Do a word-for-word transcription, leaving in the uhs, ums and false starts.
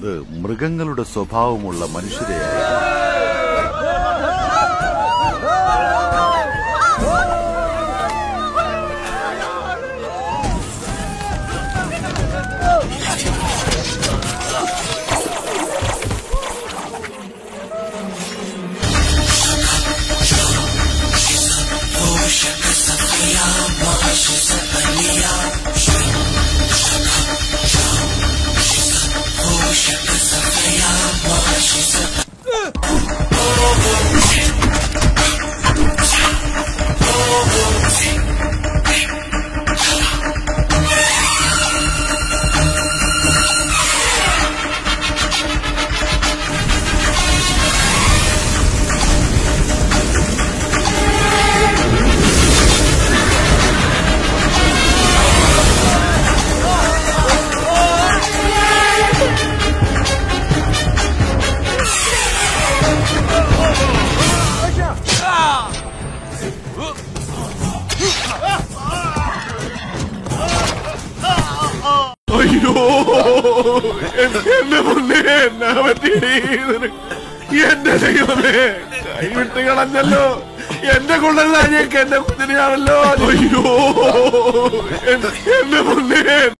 അത് മൃഗങ്ങളുടെ സ്വഭാവമുള്ള മനുഷ്യരെയായി. അയ്യോ, എന്റെ മുന്നേ എന്നാ പറ്റി? എന്റെ ദൈവമേ, കൈവിട്ട് കളഞ്ഞല്ലോ. എന്റെ കൊള്ളരുതാഞ്ഞേക്ക് എന്റെ കുഞ്ഞിനെയാണല്ലോ. അയ്യോ, എന്റെ മുന്നേ